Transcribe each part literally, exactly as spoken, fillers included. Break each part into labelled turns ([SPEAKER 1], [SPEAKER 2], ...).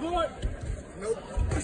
[SPEAKER 1] Good. Nope.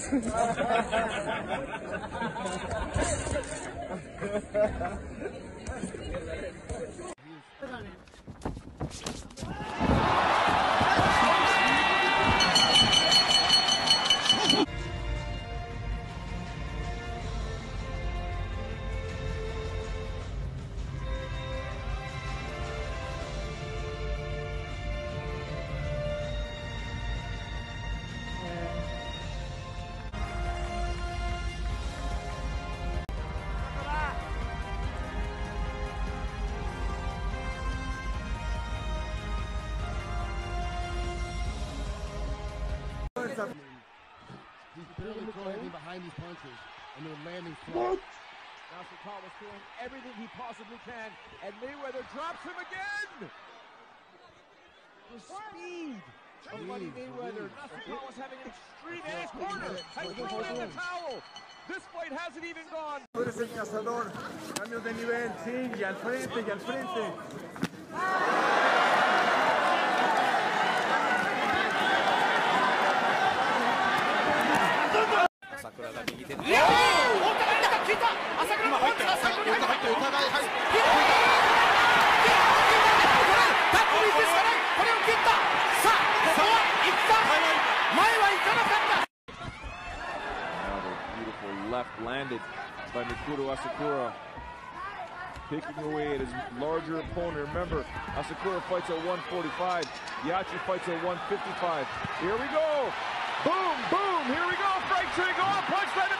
[SPEAKER 2] He's barely caught anything behind these punches, and they're landing flat.
[SPEAKER 3] Nasser Thomas doing everything he possibly can, and Mayweather drops him again! The speed of Money Mayweather. Nasser Thomas having an extreme in his corner, has thrown in the towel. This fight hasn't even gone.
[SPEAKER 1] Tú eres el cazador, cambios de nivel, sí, y al frente, y al frente.
[SPEAKER 4] Asakura が右手で。いやー！お互いが効いた。朝倉も入った。朝倉も入った。お互い入った。タップミスですかね。これを切った。さあ、ここは行った。前は行かなかった。
[SPEAKER 5] Now the beautiful left landed by Mikuru Asakura, picking away at his larger opponent. Remember, Asakura fights at one forty-five. Yachi fights at one fifty-five. Here we go. Boom, boom. Here we go. Frank Trigo, punch by the